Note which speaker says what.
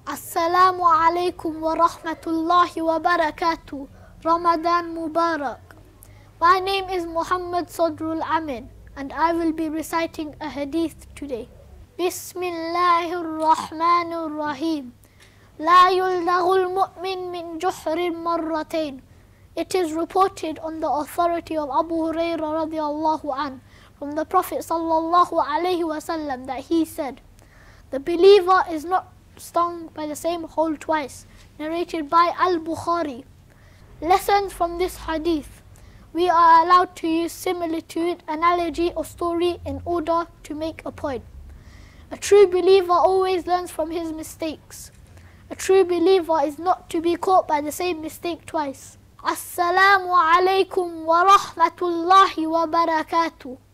Speaker 1: Assalamu alaikum wa rahmatullahi wa barakatuh. Ramadan Mubarak. My name is Muhammad Sadrul Amin and I will be reciting a hadith today. Bismillahir Rahmanir Rahim. La yuldaghul mu'min min juhrin marratain. It is reported on the authority of Abu Hurairah radiallahu an from the Prophet sallallahu alaihi wasallam that he said, the believer is not stung by the same hole twice. Narrated by Al-Bukhari. Lessons from this hadith. We are allowed to use similitude, analogy or story in order to make a point. A true believer always learns from his mistakes. A true believer is not to be caught by the same mistake twice. Assalamu alaikum wa rahmatullahi wa barakatuh.